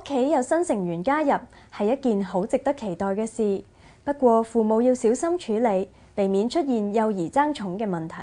企有新成員加入係一件好值得期待嘅事，不過父母要小心處理，避免出現幼兒爭寵嘅問題。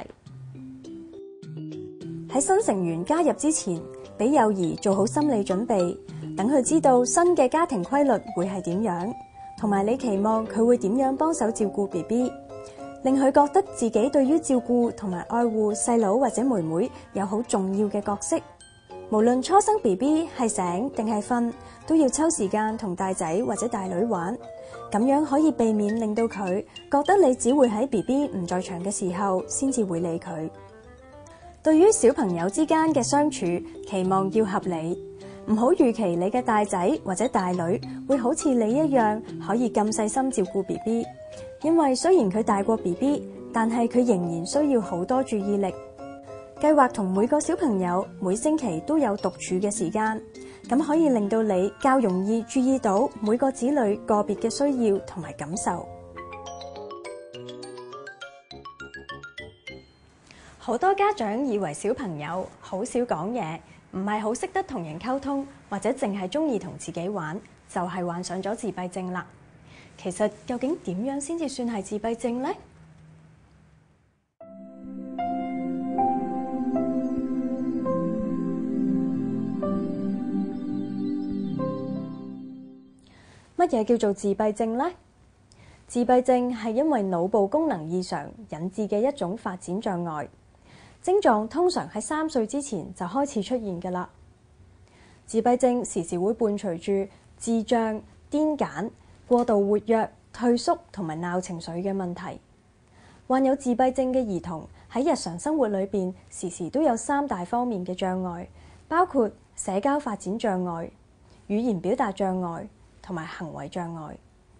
喺新成員加入之前，俾幼兒做好心理準備，等佢知道新嘅家庭規律會係點樣，同埋你期望佢會點樣幫手照顧 BB， 令佢覺得自己對於照顧同埋愛護細佬或者妹妹有好重要嘅角色。無論初生 BB 係醒定係瞓，都要抽時間同大仔或者大女玩，咁樣可以避免令到佢覺得你只會喺 BB 唔在場嘅時候先至會理佢。對於小朋友之間嘅相處，期望要合理，唔好預期你嘅大仔或者大女會好似你一樣可以咁細心照顧 BB， 因為雖然佢大過 BB， 但係佢仍然需要好多注意力。計劃同每個小朋友每星期都有獨處嘅時間，咁可以令到你較容易注意到每個子女個別嘅需要同埋感受。好多家長以為小朋友好少講嘢，唔係好識得同人溝通，或者淨係鍾意同自己玩，就係患上咗自閉症啦。其實究竟點樣先至算係自閉症呢？乜嘢叫做自閉症呢？自閉症係因為腦部功能異常引致嘅一種發展障礙，症狀通常喺3歲之前就開始出現㗎啦。自閉症時時會伴隨住智障、癲癇、過度活躍、退縮同埋鬧情緒嘅問題。患有自閉症嘅兒童喺日常生活裏邊時時都有3大方面嘅障礙，包括社交發展障礙、語言表達障礙同埋行為障礙。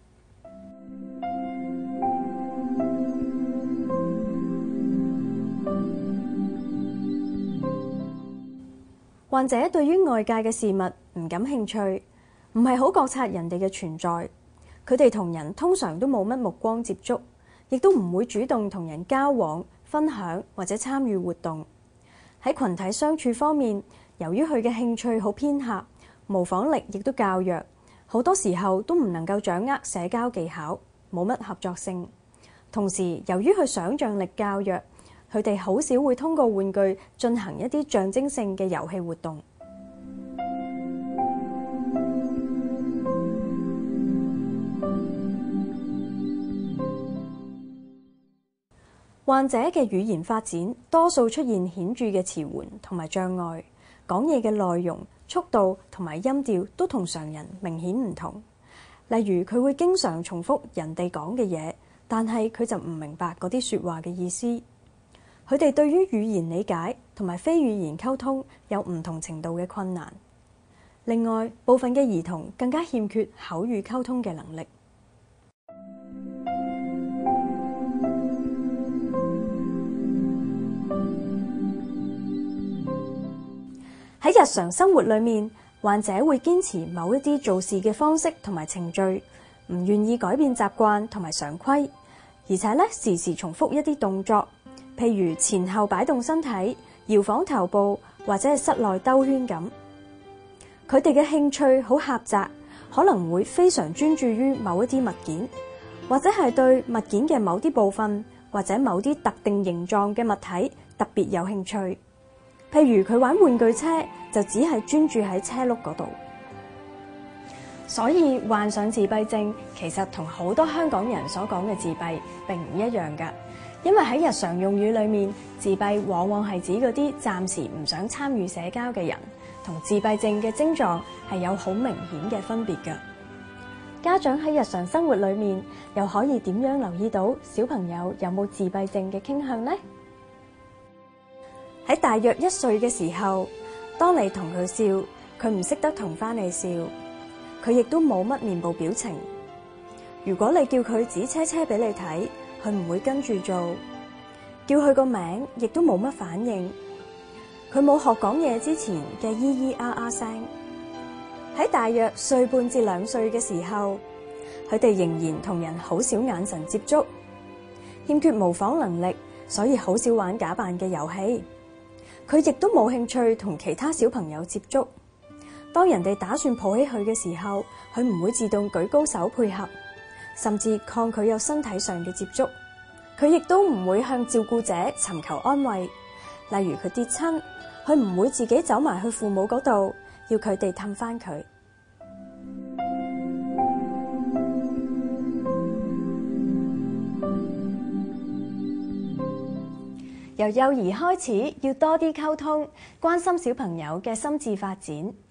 患者對於外界嘅事物唔感興趣，唔係好覺察人哋嘅存在。佢哋同人通常都冇乜目光接觸，亦都唔會主動同人交往、分享或者參與活動。喺群體相處方面，由於佢嘅興趣好偏狹，模仿力亦都較弱，好多時候都唔能夠掌握社交技巧，冇乜合作性。同時，由於佢想像力較弱，佢哋好少會通過玩具進行一啲象徵性嘅遊戲活動。患者嘅語言發展多數出現顯著嘅遲緩同埋障礙，講嘢嘅內容、速度同埋音調都同常人明顯唔同。例如佢會經常重複人哋講嘅嘢，但係佢就唔明白嗰啲説話嘅意思。佢哋對於語言理解同埋非語言溝通有唔同程度嘅困難。另外，部分嘅兒童更加欠缺口語溝通嘅能力。喺日常生活裏面，患者會堅持某一啲做事嘅方式同埋程序，唔願意改變習慣同埋常規，而且時時重複一啲動作，譬如前後擺動身體、搖晃頭部或者係室內兜圈咁。佢哋嘅興趣好狹窄，可能會非常專注於某一啲物件，或者係對物件嘅某啲部分或者某啲特定形狀嘅物體特別有興趣。譬如佢玩玩具車，就只係專注喺車轆嗰度。所以患上自閉症其實同好多香港人所講嘅自閉並唔一樣㗎，因為喺日常用語裏面，自閉往往係指嗰啲暫時唔想參與社交嘅人，同自閉症嘅症狀係有好明顯嘅分別㗎。家長喺日常生活裏面又可以點樣留意到小朋友有冇自閉症嘅傾向呢？喺大約1歲嘅時候，當你同佢笑，佢唔識得同返你笑，佢亦都冇乜面部表情。如果你叫佢指車車俾你睇，佢唔會跟住做，叫佢個名亦都冇乜反應。佢冇學講嘢之前嘅咿咿啊啊聲。喺大約1歲半至2歲嘅時候，佢哋仍然同人好少眼神接觸，欠缺模仿能力，所以好少玩假扮嘅遊戲。佢亦都冇興趣同其他小朋友接觸， 當人哋打算抱起佢嘅時候，佢唔會自動舉高手配合，甚至抗拒有身體上嘅接觸。佢亦都唔會向照顧者尋求安慰，例如佢跌親，佢唔會自己走埋去父母嗰度，要佢哋氹返佢。由幼兒開始，要多啲溝通，關心小朋友嘅心智發展。